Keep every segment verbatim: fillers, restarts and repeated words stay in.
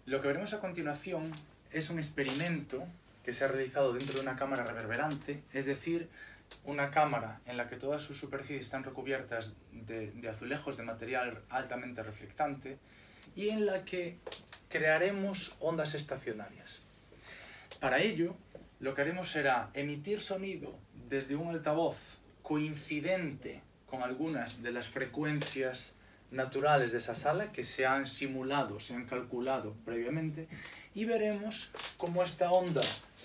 Lo que veremos a continuación es un experimento que se ha realizado dentro de una cámara reverberante, es decir, una cámara en la que todas sus superficies están recubiertas de, de azulejos de material altamente reflectante y en la que crearemos ondas estacionarias. Para ello, lo que haremos será emitir sonido desde un altavoz coincidente con algunas de las frecuencias naturales de esa sala que se han simulado, se han calculado previamente, y veremos cómo esta onda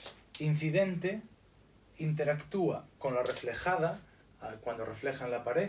incidente interactúa con la reflejada cuando refleja en la pared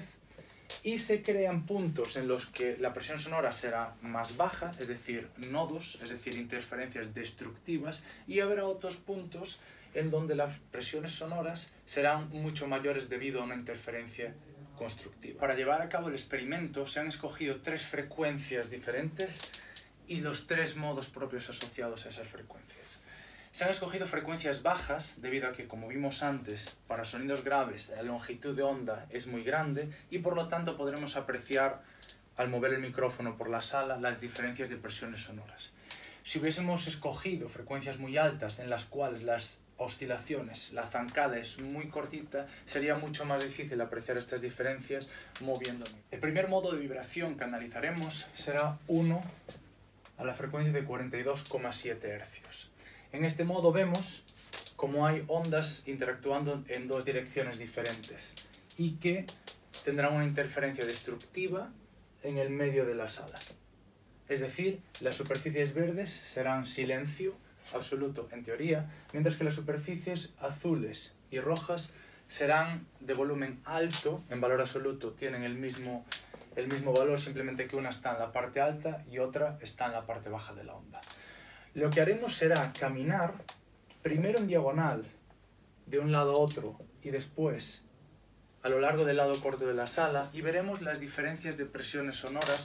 y se crean puntos en los que la presión sonora será más baja, es decir, nodos, es decir, interferencias destructivas, y habrá otros puntos en donde las presiones sonoras serán mucho mayores debido a una interferencia constructiva. Para llevar a cabo el experimento se han escogido tres frecuencias diferentes y los tres modos propios asociados a esas frecuencias. Se han escogido frecuencias bajas debido a que, como vimos antes, para sonidos graves la longitud de onda es muy grande y por lo tanto podremos apreciar al mover el micrófono por la sala las diferencias de presiones sonoras. Si hubiésemos escogido frecuencias muy altas en las cuales las oscilaciones, la zancada es muy cortita, sería mucho más difícil apreciar estas diferencias moviendo. El primer modo de vibración que analizaremos será uno a la frecuencia de cuarenta y dos coma siete hercios. En este modo vemos cómo hay ondas interactuando en dos direcciones diferentes y que tendrán una interferencia destructiva en el medio de la sala. Es decir, las superficies verdes serán silencio absoluto en teoría, mientras que las superficies azules y rojas serán de volumen alto, en valor absoluto tienen el mismo, el mismo valor, simplemente que una está en la parte alta y otra está en la parte baja de la onda. Lo que haremos será caminar primero en diagonal de un lado a otro y después a lo largo del lado corto de la sala y veremos las diferencias de presiones sonoras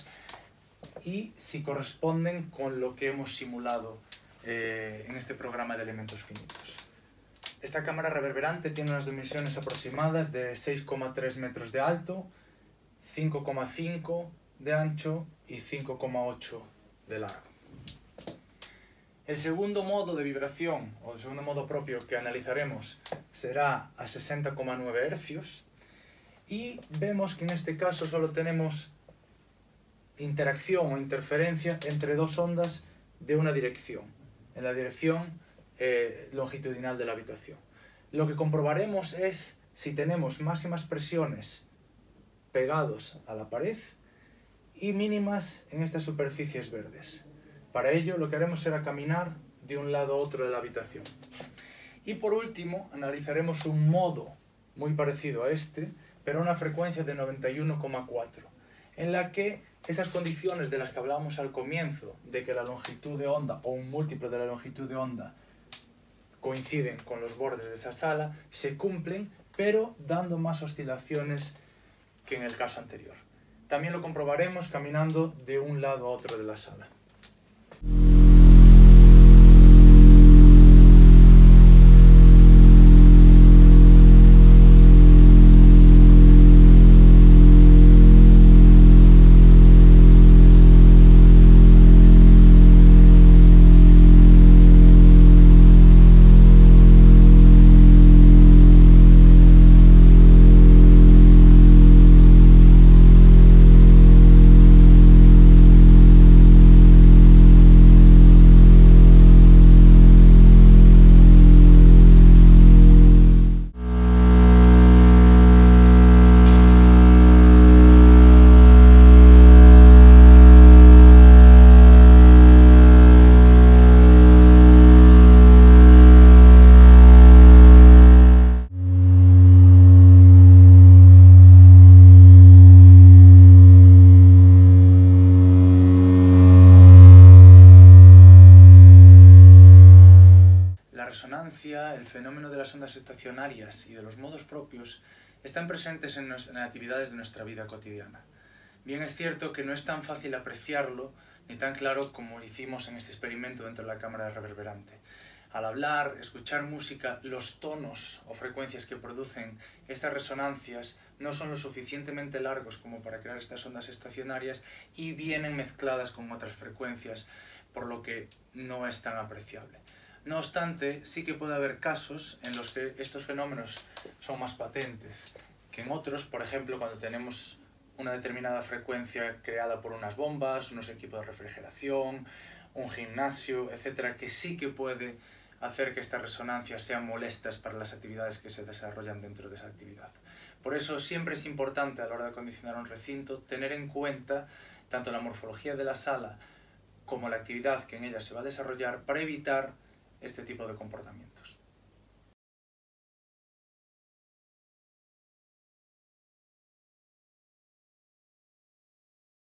y si corresponden con lo que hemos simulado eh, en este programa de elementos finitos. Esta cámara reverberante tiene unas dimensiones aproximadas de seis coma tres metros de alto, cinco coma cinco de ancho y cinco coma ocho de largo. El segundo modo de vibración, o el segundo modo propio que analizaremos, será a sesenta coma nueve hercios y vemos que en este caso solo tenemos interacción o interferencia entre dos ondas de una dirección, en la dirección eh, longitudinal de la habitación. Lo que comprobaremos es si tenemos máximas presiones pegados a la pared y mínimas en estas superficies verdes. Para ello lo que haremos será caminar de un lado a otro de la habitación. Y por último analizaremos un modo muy parecido a este, pero a una frecuencia de noventa y uno coma cuatro, en la que esas condiciones de las que hablábamos al comienzo, de que la longitud de onda o un múltiplo de la longitud de onda coinciden con los bordes de esa sala, se cumplen, pero dando más oscilaciones que en el caso anterior. También lo comprobaremos caminando de un lado a otro de la sala. El fenómeno de las ondas estacionarias y de los modos propios están presentes en las actividades de nuestra vida cotidiana. Bien es cierto que no es tan fácil apreciarlo ni tan claro como lo hicimos en este experimento dentro de la cámara reverberante. Al hablar, escuchar música, los tonos o frecuencias que producen estas resonancias no son lo suficientemente largos como para crear estas ondas estacionarias y vienen mezcladas con otras frecuencias, por lo que no es tan apreciable. No obstante, sí que puede haber casos en los que estos fenómenos son más patentes que en otros, por ejemplo, cuando tenemos una determinada frecuencia creada por unas bombas, unos equipos de refrigeración, un gimnasio, etcétera, que sí que puede hacer que estas resonancias sean molestas para las actividades que se desarrollan dentro de esa actividad. Por eso siempre es importante a la hora de acondicionar un recinto tener en cuenta tanto la morfología de la sala como la actividad que en ella se va a desarrollar para evitar este tipo de comportamientos.